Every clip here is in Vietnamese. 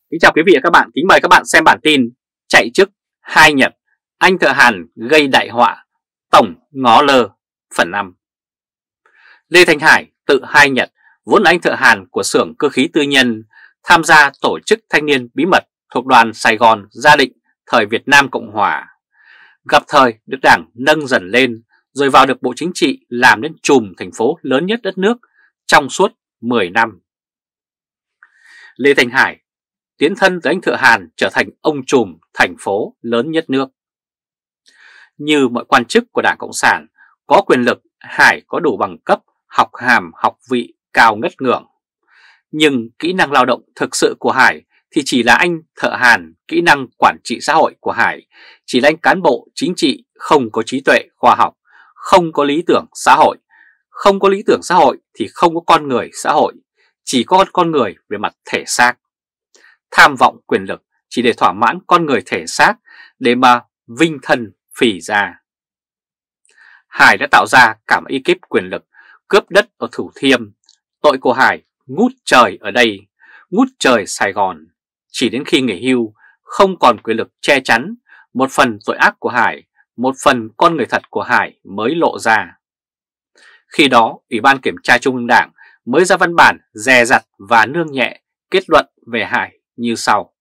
Kính chào quý vị và các bạn, kính mời các bạn xem bản tin chạy chức hai Nhật, anh thợ hàn gây đại họa, tổng ngó lơ phần 5. Lê Thanh Hải tự hai Nhật, vốn là anh thợ hàn của xưởng cơ khí tư nhân, tham gia tổ chức thanh niên bí mật thuộc đoàn Sài Gòn Gia Định thời Việt Nam Cộng Hòa. Gặp thời được Đảng nâng dần lên rồi vào được Bộ Chính trị làm nên trùm thành phố lớn nhất đất nước trong suốt 10 năm. Lê Thanh Hải tiến thân từ anh thợ hàn trở thành ông trùm thành phố lớn nhất nước. Như mọi quan chức của Đảng Cộng sản có quyền lực, Hải có đủ bằng cấp, học hàm, học vị cao ngất ngưởng. Nhưng kỹ năng lao động thực sự của Hải thì chỉ là anh thợ hàn, kỹ năng quản trị xã hội của Hải chỉ là anh cán bộ chính trị không có trí tuệ khoa học, không có lý tưởng xã hội. Không có lý tưởng xã hội thì không có con người xã hội, chỉ có con người về mặt thể xác. Tham vọng quyền lực chỉ để thỏa mãn con người thể xác để mà vinh thân phì ra. Hải đã tạo ra cả một ekip quyền lực cướp đất ở Thủ Thiêm. Tội của Hải ngút trời ở đây, ngút trời Sài Gòn. Chỉ đến khi nghỉ hưu không còn quyền lực che chắn, một phần tội ác của Hải, một phần con người thật của Hải mới lộ ra. Khi đó Ủy ban Kiểm tra Trung ương Đảng mới ra văn bản dè dặt và nương nhẹ kết luận về Hải như sau.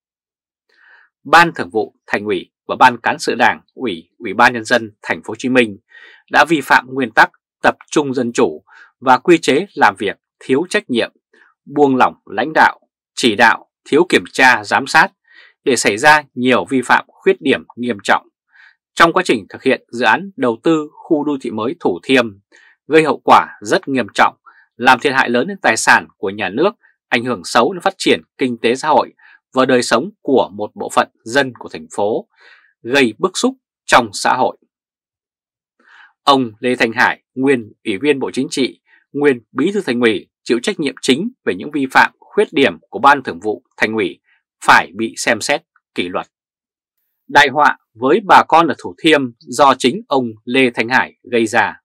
Ban Thường vụ Thành ủy và Ban Cán sự Đảng, Ủy ban Nhân dân Thành phố Hồ Chí Minh đã vi phạm nguyên tắc tập trung dân chủ và quy chế làm việc thiếu trách nhiệm, buông lỏng lãnh đạo, chỉ đạo, thiếu kiểm tra giám sát để xảy ra nhiều vi phạm khuyết điểm nghiêm trọng trong quá trình thực hiện dự án đầu tư khu đô thị mới Thủ Thiêm, gây hậu quả rất nghiêm trọng, làm thiệt hại lớn đến tài sản của nhà nước, ảnh hưởng xấu đến phát triển kinh tế xã hội và đời sống của một bộ phận dân của thành phố, gây bức xúc trong xã hội. Ông Lê Thanh Hải, nguyên Ủy viên Bộ Chính trị, nguyên Bí thư Thành ủy, chịu trách nhiệm chính về những vi phạm khuyết điểm của Ban Thường vụ Thành ủy, phải bị xem xét kỷ luật. Đại họa với bà con ở Thủ Thiêm do chính ông Lê Thanh Hải gây ra.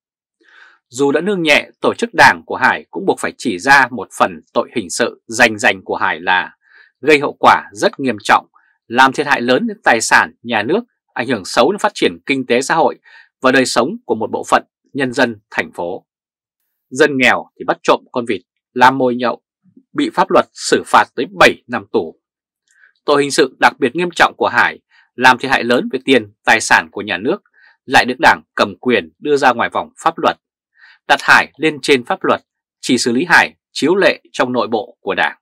Dù đã nương nhẹ, tổ chức đảng của Hải cũng buộc phải chỉ ra một phần tội hình sự rành của Hải là gây hậu quả rất nghiêm trọng, làm thiệt hại lớn đến tài sản nhà nước, ảnh hưởng xấu đến phát triển kinh tế xã hội và đời sống của một bộ phận nhân dân thành phố. Dân nghèo thì bắt trộm con vịt, làm mồi nhậu, bị pháp luật xử phạt tới 7 năm tù. Tội hình sự đặc biệt nghiêm trọng của Hải làm thiệt hại lớn về tiền, tài sản của nhà nước, lại được Đảng cầm quyền đưa ra ngoài vòng pháp luật, đặt Hải lên trên pháp luật, chỉ xử lý Hải chiếu lệ trong nội bộ của Đảng.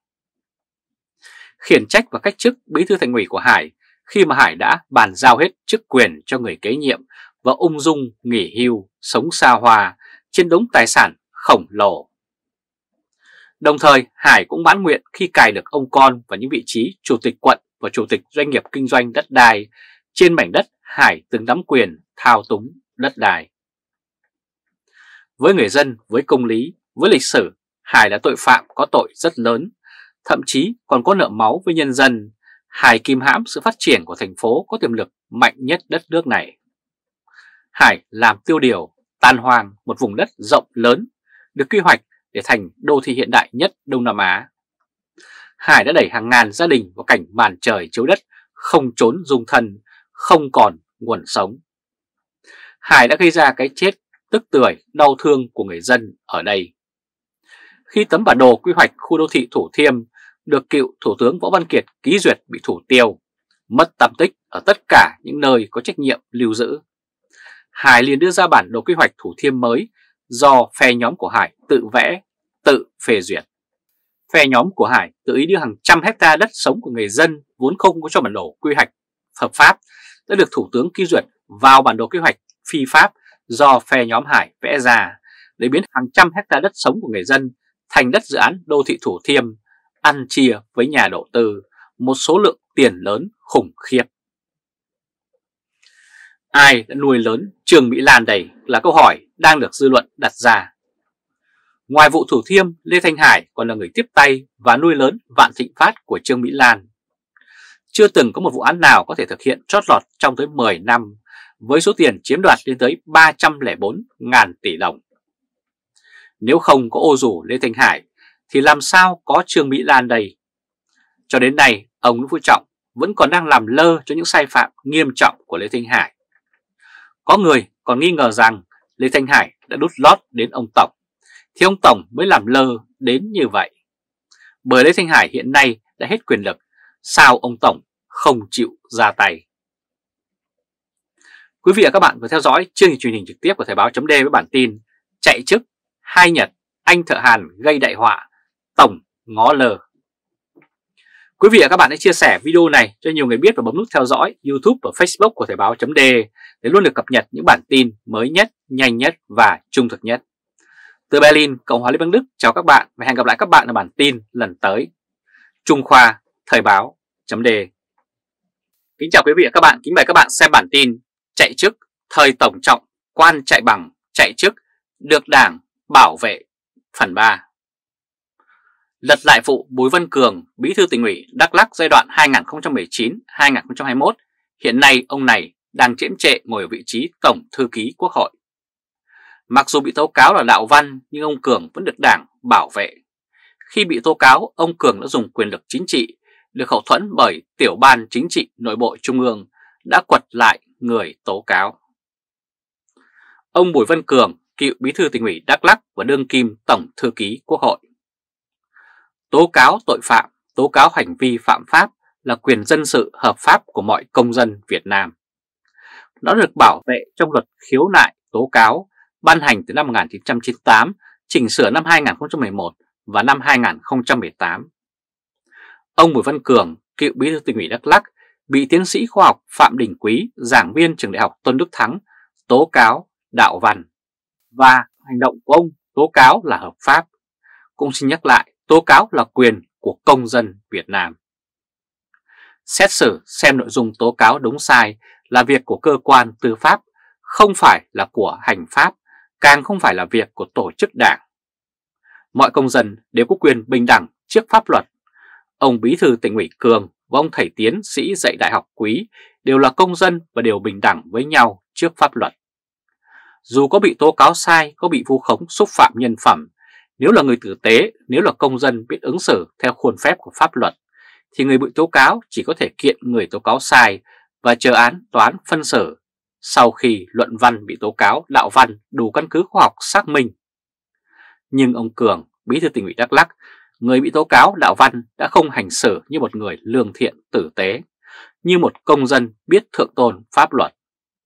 Khiển trách và cách chức Bí thư Thành ủy của Hải khi mà Hải đã bàn giao hết chức quyền cho người kế nhiệm và ung dung nghỉ hưu, sống xa hoa trên đống tài sản khổng lồ. Đồng thời Hải cũng mãn nguyện khi cài được ông con vào những vị trí chủ tịch quận và chủ tịch doanh nghiệp kinh doanh đất đai trên mảnh đất Hải từng nắm quyền thao túng đất đai. Với người dân, với công lý, với lịch sử, Hải là tội phạm có tội rất lớn, thậm chí còn có nợ máu với nhân dân. Hải kìm hãm sự phát triển của thành phố có tiềm lực mạnh nhất đất nước này. Hải làm tiêu điều, tan hoang một vùng đất rộng lớn, được quy hoạch để thành đô thị hiện đại nhất Đông Nam Á. Hải đã đẩy hàng ngàn gia đình vào cảnh màn trời chiếu đất, không trốn dung thân, không còn nguồn sống. Hải đã gây ra cái chết tức tưởi, đau thương của người dân ở đây. Khi tấm bản đồ quy hoạch khu đô thị Thủ Thiêm được cựu Thủ tướng Võ Văn Kiệt ký duyệt bị thủ tiêu, mất tăm tích ở tất cả những nơi có trách nhiệm lưu giữ, Hải liền đưa ra bản đồ quy hoạch Thủ Thiêm mới do phe nhóm của Hải tự vẽ, tự phê duyệt. Phe nhóm của Hải tự ý đưa hàng trăm hecta đất sống của người dân vốn không có trong bản đồ quy hoạch hợp pháp đã được Thủ tướng ký duyệt vào bản đồ quy hoạch phi pháp do phe nhóm Hải vẽ ra để biến hàng trăm hecta đất sống của người dân thành đất dự án đô thị Thủ Thiêm, ăn chia với nhà đầu tư một số lượng tiền lớn khủng khiếp. Ai đã nuôi lớn Trương Mỹ Lan đây là câu hỏi đang được dư luận đặt ra. Ngoài vụ Thủ Thiêm, Lê Thanh Hải còn là người tiếp tay và nuôi lớn Vạn Thịnh Phát của Trương Mỹ Lan. Chưa từng có một vụ án nào có thể thực hiện trót lọt trong tới 10 năm với số tiền chiếm đoạt lên tới 304.000 tỷ đồng. Nếu không có ô dù Lê Thanh Hải thì làm sao có Trương Mỹ Lan đây? cho đến nay ông Nguyễn Phú Trọng vẫn còn đang làm lơ cho những sai phạm nghiêm trọng của Lê Thanh Hải. Có người còn nghi ngờ rằng Lê Thanh Hải đã đút lót đến ông Tổng, thì ông Tổng mới làm lơ đến như vậy. Bởi Lê Thanh Hải hiện nay đã hết quyền lực, sao ông Tổng không chịu ra tay? Quý vị và các bạn vừa theo dõi chương trình truyền hình trực tiếp của Thời báo .d với bản tin chạy chức 2 Nhật, anh thợ hàn gây đại họa, Tổng ngó lơ. Quý vị và các bạn hãy chia sẻ video này cho nhiều người biết và bấm nút theo dõi YouTube và Facebook của Thời báo .d để luôn được cập nhật những bản tin mới nhất, nhanh nhất và trung thực nhất. Từ Berlin, Cộng hòa Liên bang Đức, chào các bạn và hẹn gặp lại các bạn ở bản tin lần tới. Trung Khoa, Thời báo .d. Kính chào quý vị và các bạn, kính mời các bạn xem bản tin chạy chức, thời Tổng Trọng, quan chạy bằng, chạy chức, được Đảng bảo vệ, phần 3. Lật lại vụ Bùi Văn Cường, Bí thư Tỉnh ủy Đắk Lắk giai đoạn 2019-2021, hiện nay ông này đang chiếm trệ ngồi ở vị trí Tổng Thư ký Quốc hội. Mặc dù bị tố cáo là đạo văn nhưng ông Cường vẫn được Đảng bảo vệ. Khi bị tố cáo, ông Cường đã dùng quyền lực chính trị, được hậu thuẫn bởi Tiểu ban Chính trị Nội bộ Trung ương, đã quật lại người tố cáo. Ông Bùi Văn Cường, cựu Bí thư Tỉnh ủy Đắk Lắk và đương kim Tổng Thư ký Quốc hội. Tố cáo tội phạm, tố cáo hành vi phạm pháp là quyền dân sự hợp pháp của mọi công dân Việt Nam. Nó được bảo vệ trong luật khiếu nại tố cáo ban hành từ năm 1998, chỉnh sửa năm 2011 và năm 2018. Ông Bùi Văn Cường, cựu Bí thư Tỉnh ủy Đắk Lắk, bị tiến sĩ khoa học Phạm Đình Quý, giảng viên trường Đại học Tôn Đức Thắng, tố cáo đạo văn. Và hành động của ông tố cáo là hợp pháp. Cũng xin nhắc lại, tố cáo là quyền của công dân Việt Nam. Xét xử xem nội dung tố cáo đúng sai là việc của cơ quan tư pháp, không phải là của hành pháp, càng không phải là việc của tổ chức đảng. Mọi công dân đều có quyền bình đẳng trước pháp luật. Ông Bí thư Tỉnh ủy Cường và ông thầy tiến sĩ dạy đại học Quý đều là công dân và đều bình đẳng với nhau trước pháp luật. Dù có bị tố cáo sai, có bị vu khống xúc phạm nhân phẩm, nếu là người tử tế, nếu là công dân biết ứng xử theo khuôn phép của pháp luật, thì người bị tố cáo chỉ có thể kiện người tố cáo sai và chờ án tòa án phân xử sau khi luận văn bị tố cáo đạo văn đủ căn cứ khoa học xác minh. Nhưng ông Cường, Bí thư Tỉnh ủy Đắk Lắk, người bị tố cáo đạo văn đã không hành xử như một người lương thiện tử tế, như một công dân biết thượng tôn pháp luật.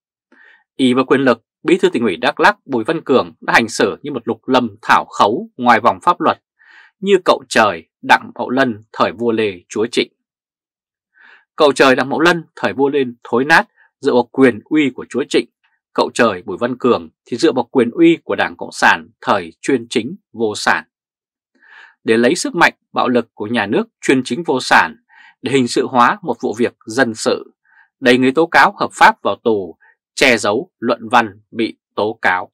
Ỷ vào quyền lực, Bí thư Tỉnh ủy Đắk Lắk Bùi Văn Cường đã hành xử như một lục lâm thảo khấu ngoài vòng pháp luật, như cậu trời Đặng Mậu Lân thời vua Lê Chúa Trịnh. Cậu trời Đặng Mậu Lân thời vua Lê thối nát dựa vào quyền uy của Chúa Trịnh, cậu trời Bùi Văn Cường thì dựa vào quyền uy của Đảng Cộng sản thời chuyên chính vô sản. Để lấy sức mạnh bạo lực của nhà nước chuyên chính vô sản để hình sự hóa một vụ việc dân sự, đẩy người tố cáo hợp pháp vào tù, che giấu luận văn bị tố cáo.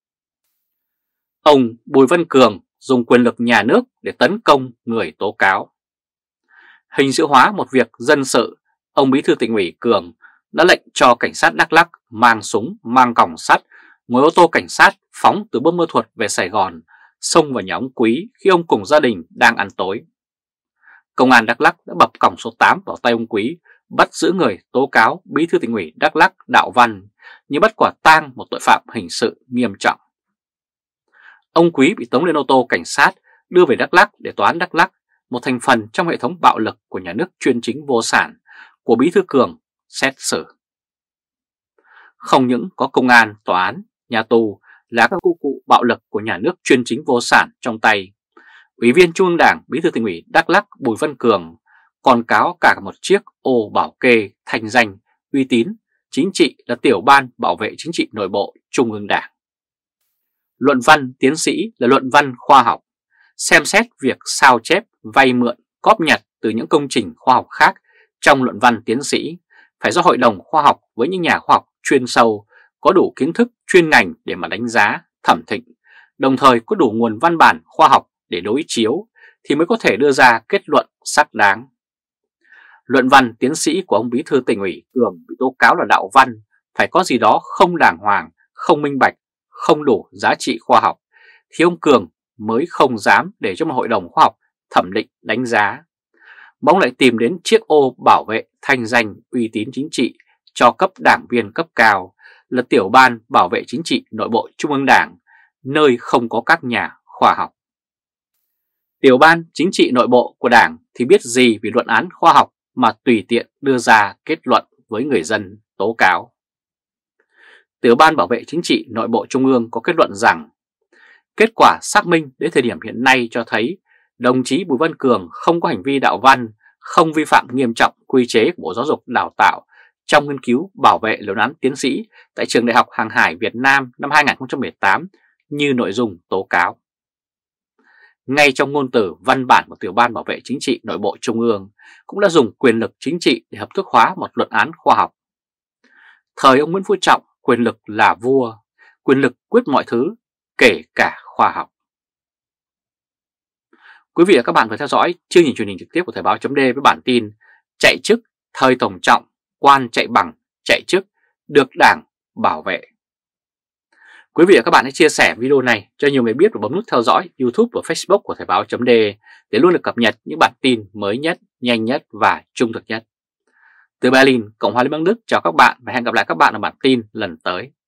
Ông Bùi Văn Cường dùng quyền lực nhà nước để tấn công người tố cáo. Hình sự hóa một việc dân sự, ông Bí thư Tỉnh ủy Cường đã lệnh cho cảnh sát Đắk Lắk mang súng, mang còng sắt, ngồi ô tô cảnh sát phóng từ Buôn Ma Thuột về Sài Gòn, xông vào nhà ông Quý khi ông cùng gia đình đang ăn tối. Công an Đắk Lắk đã bập còng số 8 vào tay ông Quý, bắt giữ người tố cáo Bí thư Tỉnh ủy Đắk Lắk đạo văn, như bắt quả tang một tội phạm hình sự nghiêm trọng. Ông Quý bị tống lên ô tô cảnh sát đưa về Đắk Lắk để tòa án Đắk Lắk, một thành phần trong hệ thống bạo lực của nhà nước chuyên chính vô sản của Bí thư Cường, xét xử. Không những có công an, tòa án, nhà tù là các công cụ bạo lực của nhà nước chuyên chính vô sản trong tay, Ủy viên Trung ương Đảng Bí thư Tỉnh ủy Đắk Lắk Bùi Văn Cường còn cáo cả một chiếc ô bảo kê thành danh, uy tín, chính trị là Tiểu ban Bảo vệ Chính trị Nội bộ Trung ương Đảng. Luận văn tiến sĩ là luận văn khoa học, xem xét việc sao chép, vay mượn, cóp nhặt từ những công trình khoa học khác trong luận văn tiến sĩ phải do Hội đồng khoa học với những nhà khoa học chuyên sâu có đủ kiến thức chuyên ngành để mà đánh giá, thẩm định, đồng thời có đủ nguồn văn bản khoa học để đối chiếu thì mới có thể đưa ra kết luận xác đáng. Luận văn tiến sĩ của ông Bí thư Tỉnh ủy Cường bị tố cáo là đạo văn phải có gì đó không đàng hoàng, không minh bạch, không đủ giá trị khoa học, thì ông Cường mới không dám để cho một hội đồng khoa học thẩm định đánh giá. bỗng lại tìm đến chiếc ô bảo vệ thanh danh uy tín chính trị cho cấp đảng viên cấp cao là Tiểu ban Bảo vệ Chính trị Nội bộ Trung ương Đảng, nơi không có các nhà khoa học. Tiểu ban Chính trị Nội bộ của Đảng thì biết gì về luận án khoa học mà tùy tiện đưa ra kết luận với người dân tố cáo. Tiểu ban Bảo vệ Chính trị Nội bộ Trung ương có kết luận rằng kết quả xác minh đến thời điểm hiện nay cho thấy đồng chí Bùi Văn Cường không có hành vi đạo văn, không vi phạm nghiêm trọng quy chế của Bộ Giáo dục Đào tạo trong nghiên cứu bảo vệ luận án tiến sĩ tại Trường Đại học Hàng hải Việt Nam năm 2018 như nội dung tố cáo. Ngay trong ngôn từ văn bản của Tiểu ban Bảo vệ Chính trị Nội bộ Trung ương cũng đã dùng quyền lực chính trị để hợp thức hóa một luận án khoa học. Thời ông Nguyễn Phú Trọng, quyền lực là vua, quyền lực quyết mọi thứ, kể cả khoa học. Quý vị và các bạn vừa theo dõi chương trình truyền hình trực tiếp của Thời báo .d với bản tin chạy chức thời Tổng Trọng, quan chạy bằng, chạy chức, được Đảng bảo vệ. Quý vị và các bạn hãy chia sẻ video này cho nhiều người biết và bấm nút theo dõi YouTube và Facebook của Thời báo .d để luôn được cập nhật những bản tin mới nhất, nhanh nhất và trung thực nhất. Từ Berlin, Cộng hòa Liên bang Đức chào các bạn và hẹn gặp lại các bạn ở bản tin lần tới.